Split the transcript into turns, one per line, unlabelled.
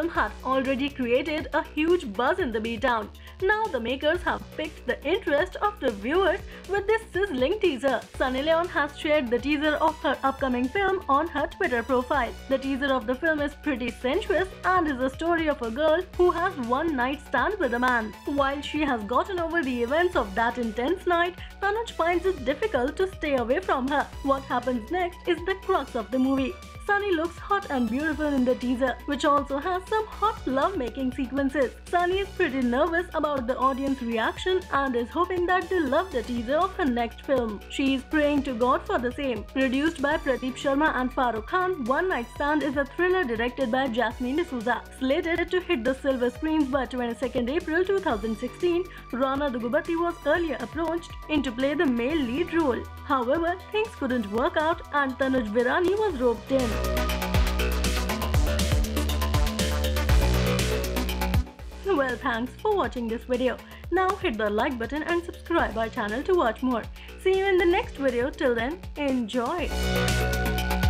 film had already created a huge buzz in the B-Town. Now the makers have piqued the interest of the viewers with this sizzling teaser. Sunny Leon has shared the teaser of her upcoming film on her Twitter profile. The teaser of the film is pretty sensuous and is a story of a girl who has one night stand with a man. While she has gotten over the events of that intense night, Tanuj finds it difficult to stay away from her. What happens next is the crux of the movie. Sunny looks hot and beautiful in the teaser, which also has some hot love-making sequences. Sunny is pretty nervous about the audience reaction and is hoping that they love the teaser of her next film. She is praying to God for the same. Produced by Pradeep Sharma and Farooq Khan, One Night Stand is a thriller directed by Jasmine D'Souza. Slated to hit the silver screens by 22nd April 2016, Rana Dugubati was earlier approached in to play the male lead role. However, things couldn't work out and Tanuj Virani was roped in. Well, thanks for watching this video. Now hit the like button and subscribe our channel to watch more. See you in the next video. Till then, enjoy!